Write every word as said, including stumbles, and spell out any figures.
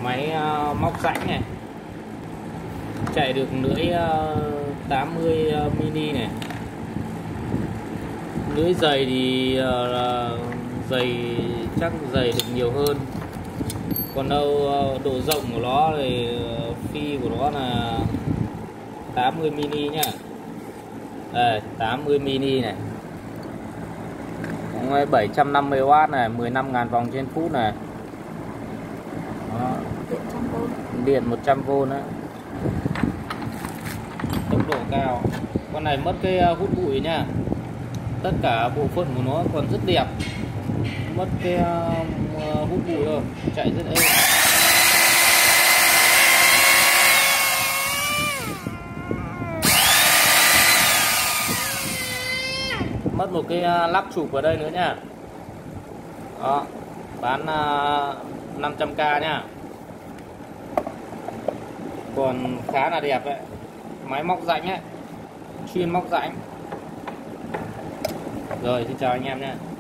máy uh, móc rãnh này, chạy được lưỡi uh, tám mươi mini này. Lưỡi dày thì uh, dày chắc dày được nhiều hơn. Còn đâu uh, độ rộng của nó thì uh, phi của nó là tám mươi mini nhá. Đây, tám mươi mini này. bảy trăm năm mươi oát này, mười lăm nghìn vòng trên phút này. Đó. Điện một trăm vôn đấy. Tốc độ cao. Con này mất cái hút bụi nha. Tất cả bộ phận của nó còn rất đẹp. Mất cái hút bụi thôi, chạy rất êm. Mất một cái lắp chụp ở đây nữa nha. Đó, bán năm trăm k nhá. Còn khá là đẹp đấy. Máy móc rãnh ấy, chuyên móc rãnh. Rồi, xin chào anh em nhé.